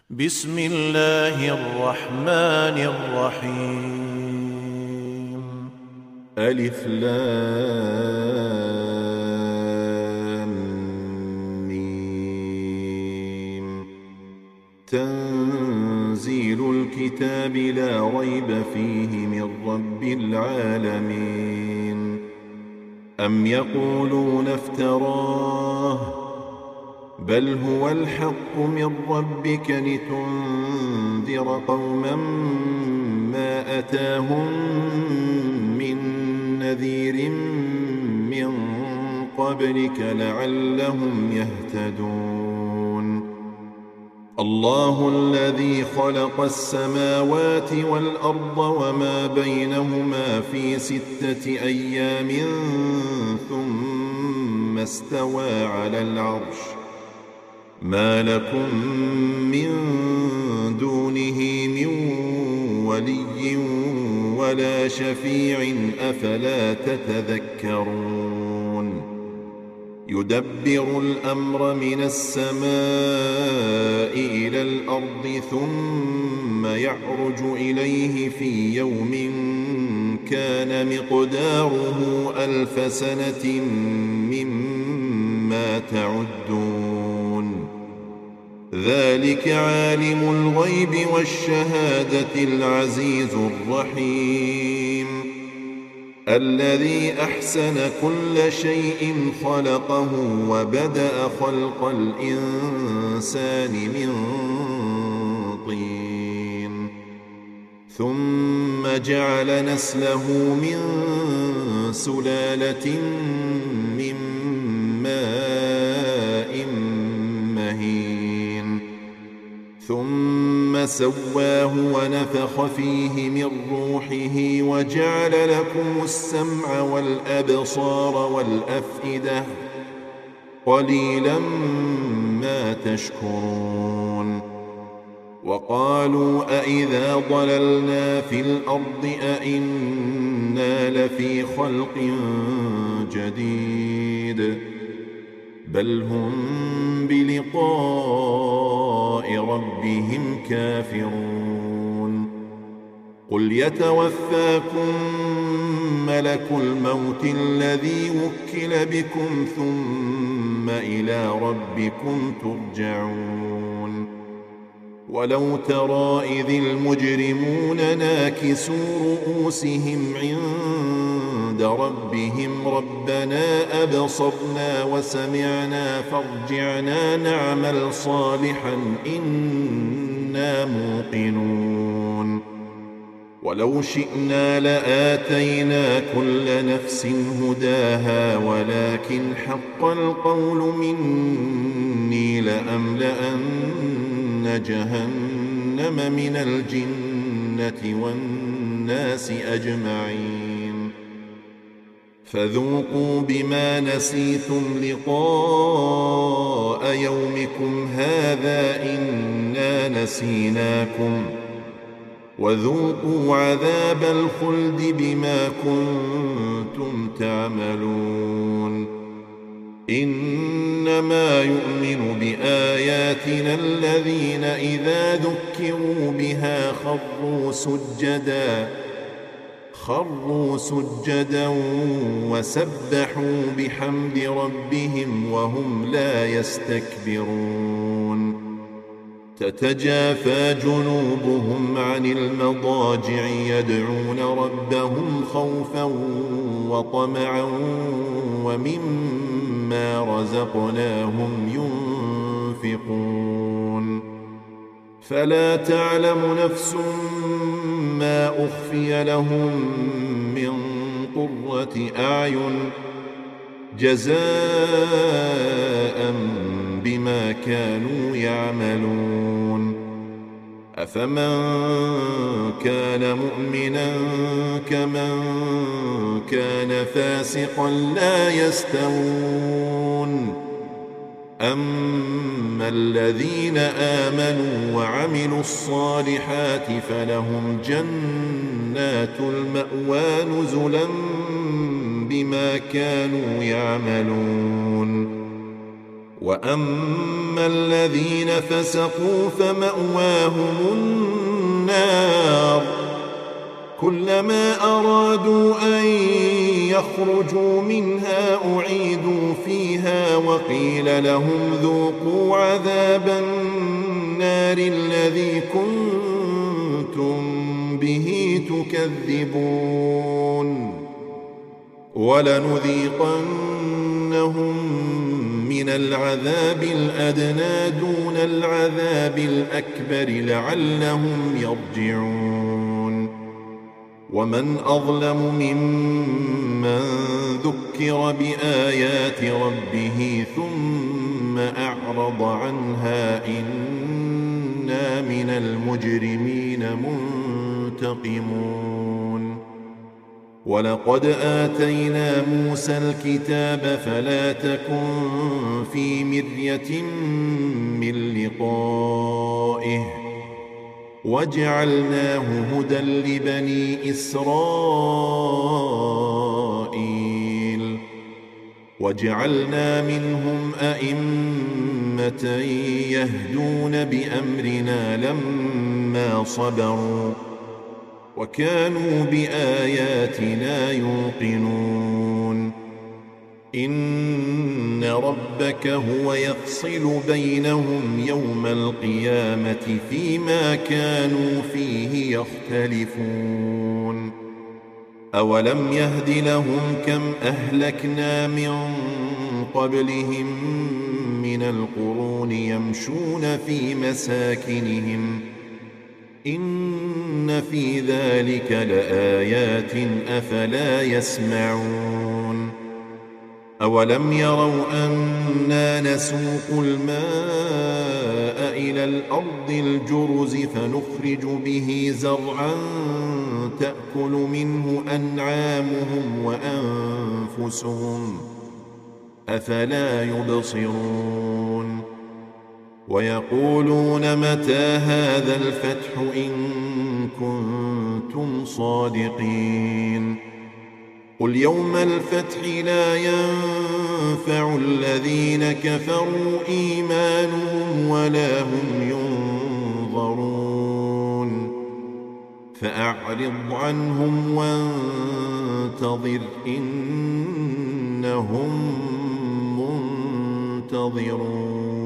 بسم الله الرحمن الرحيم. ألف لام ميم. تنزيل الكتاب لا ريب فيه من رب العالمين. أم يقولون افتراه بل هو الحق من ربك لتنذر قوما ما أتاهم من نذير من قبلك لعلهم يهتدون. الله الذي خلق السماوات والأرض وما بينهما في 6 أيام ثم استوى على العرش. ما لكم من دونه من ولي ولا شفيع أفلا تتذكرون. يدبر الأمر من السماء إلى الأرض ثم يعرج إليه في يوم كان مقداره 1000 سنة مما تعدون. ذلك عالم الغيب والشهادة العزيز الرحيم. الذي أحسن كل شيء خلقه وبدأ خلق الإنسان من طين ثم جعل نسله من سلالة من ماء مهين ثم سواه ونفخ فيه من روحه وجعل لكم السمع والأبصار والأفئدة قليلا ما تشكرون. وقالوا أإذا ضللنا في الأرض أإنا لفي خلق جديد بل هم بلقاء ربهم كافرون. قل يتوفاكم ملك الموت الذي وكل بكم ثم إلى ربكم ترجعون. ولو ترى إذ المجرمون ناكسوا رؤوسهم عند ربهم ربنا أبصرنا وسمعنا فارجعنا نعمل صالحا إنا موقنون. ولو شئنا لآتينا كل نفس هداها ولكن حق القول مني لأملأن جهنم من الجنة والناس أجمعين. فذوقوا بما نسيتم لقاء يومكم هذا إنا نسيناكم وذوقوا عذاب الخلد بما كنتم تعملون. إنما يؤمن بآياتنا الذين إذا ذكروا بها خروا سجدا وسبحوا بحمد ربهم وهم لا يستكبرون. تتجافى جنوبهم عن المضاجع يدعون ربهم خوفا وطمعا ومما رزقناهم ينفقون. فلا تعلم نفس ما أخفي لهم من قرة أعين جزاء بما كانوا يعملون. أفمن كان مؤمنا كمن كان فاسقا لا يستوون. أما الذين آمنوا وعملوا الصالحات فلهم جنات المأوى نزلا بما كانوا يعملون. وأما الذين فسقوا فمأواهم النار كلما أرادوا أن يخرجوا منها أعيدوا فيها وقيل لهم ذوقوا عذاب النار الذي كنتم به تكذبون ولنذيقنهم من العذاب الأدنى دون العذاب الأكبر لعلهم يرجعون ومن أظلم ممن ذكر بآيات ربه ثم أعرض عنها إنا من المجرمين منتقمون ولقد آتينا موسى الكتاب فلا تكن في مرية من لقائه وجعلناه هدى لبني إسرائيل وجعلنا منهم أئمة يهدون بأمرنا لما صبروا وكانوا بآياتنا يوقنون إن ربك هو يفصل بينهم يوم القيامة فيما كانوا فيه يختلفون أولم يهد لهم كم أهلكنا من قبلهم من القرون يمشون في مساكنهم إن في ذلك لآيات أفلا يسمعون أولم يروا أنا نسوق الماء إلى الأرض الجرز فنخرج به زرعا تأكل منه أنعامهم وأنفسهم أفلا يبصرون ويقولون متى هذا الفتح إن كنتم صادقين قل يوم الفتح لا ينفع الذين كفروا إيمانهم ولا هم ينظرون فأعرض عنهم وانتظر إنهم منتظرون